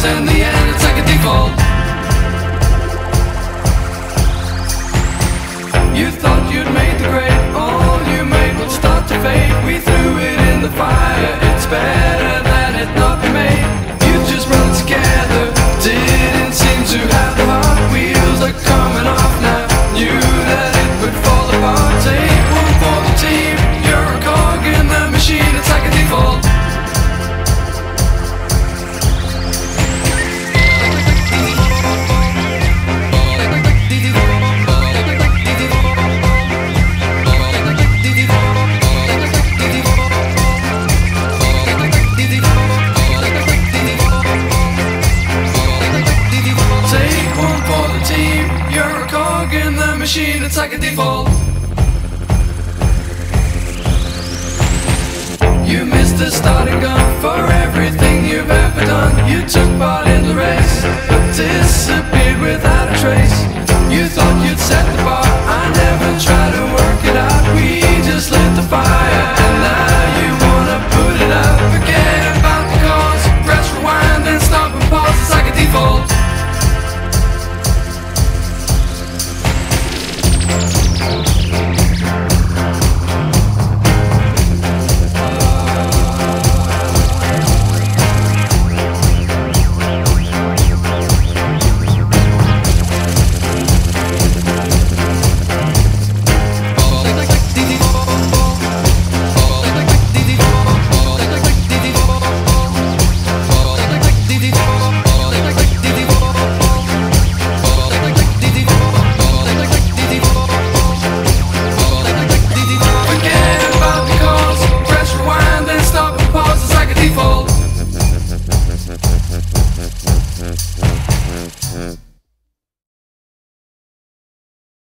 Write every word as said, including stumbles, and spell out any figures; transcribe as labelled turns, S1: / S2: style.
S1: cause in the end it's like a default. You thought you'd made the grade, all you made would start to fade. We threw it in the fire, it's better than it not be made. You just run together, didn't seem to have the heart. Wheels are coming off now, knew that it would fall apart. Take one for the team, you're a cog in the machine, it's like a default. Machine, it's like a default. You missed the starting gun for everything you've ever done. You took part in